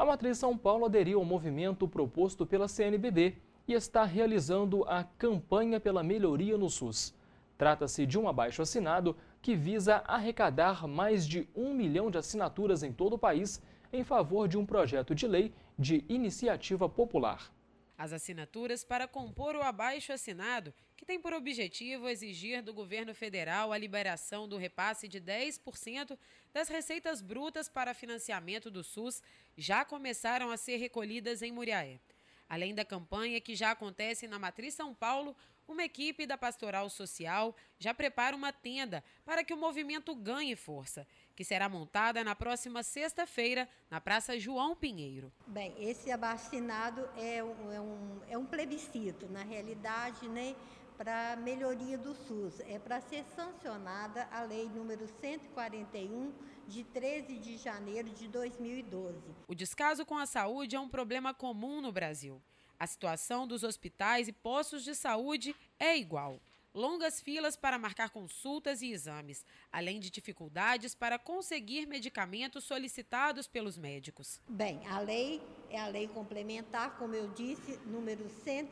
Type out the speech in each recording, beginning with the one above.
A Matriz São Paulo aderiu ao movimento proposto pela CNBB e está realizando a campanha pela melhoria no SUS. Trata-se de um abaixo-assinado que visa arrecadar mais de 1 milhão de assinaturas em todo o país em favor de um projeto de lei de iniciativa popular. As assinaturas para compor o abaixo-assinado, que tem por objetivo exigir do governo federal a liberação do repasse de 10% das receitas brutas para financiamento do SUS, já começaram a ser recolhidas em Muriaé. Além da campanha que já acontece na Matriz São Paulo, uma equipe da Pastoral Social já prepara uma tenda para que o movimento ganhe força, que será montada na próxima sexta-feira na Praça João Pinheiro. Bem, esse abaixo-assinado é um plebiscito, na realidade, né, para a melhoria do SUS. É para ser sancionada a Lei número 141, de 13 de janeiro de 2012. O descaso com a saúde é um problema comum no Brasil. A situação dos hospitais e postos de saúde é igual. Longas filas para marcar consultas e exames, além de dificuldades para conseguir medicamentos solicitados pelos médicos. Bem, a lei é a lei complementar, como eu disse, número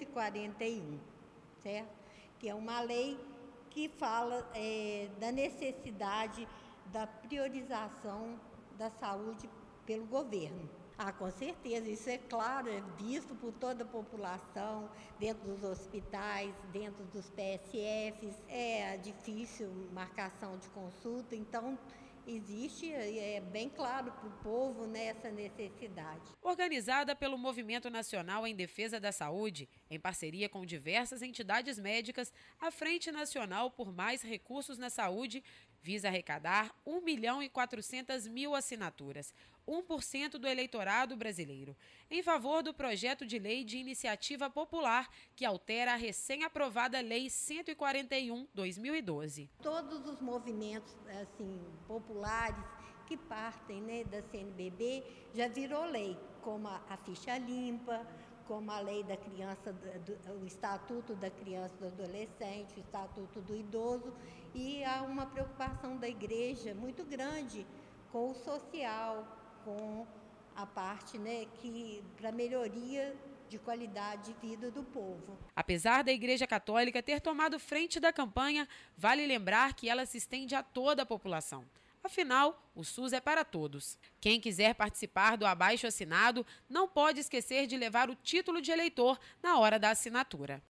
141, certo? Que é uma lei que fala da necessidade da priorização da saúde pelo governo. Ah, com certeza, isso é claro, é visto por toda a população, dentro dos hospitais, dentro dos PSFs. É difícil marcação de consulta, então existe, é bem claro para o povo, né, essa necessidade. Organizada pelo Movimento Nacional em Defesa da Saúde, em parceria com diversas entidades médicas, a Frente Nacional por Mais Recursos na Saúde visa arrecadar 1.400.000 assinaturas, 1% do eleitorado brasileiro, em favor do projeto de lei de iniciativa popular que altera a recém-aprovada Lei 141/2012. Todos os movimentos assim, populares que partem, né, da CNBB já virou lei, como a ficha limpa, como a lei da criança, o Estatuto da Criança e do Adolescente, o Estatuto do Idoso, e há uma preocupação da igreja muito grande com o social, com a parte, né, que para melhoria de qualidade de vida do povo. Apesar da Igreja Católica ter tomado frente da campanha, vale lembrar que ela se estende a toda a população. Afinal, o SUS é para todos. Quem quiser participar do abaixo-assinado não pode esquecer de levar o título de eleitor na hora da assinatura.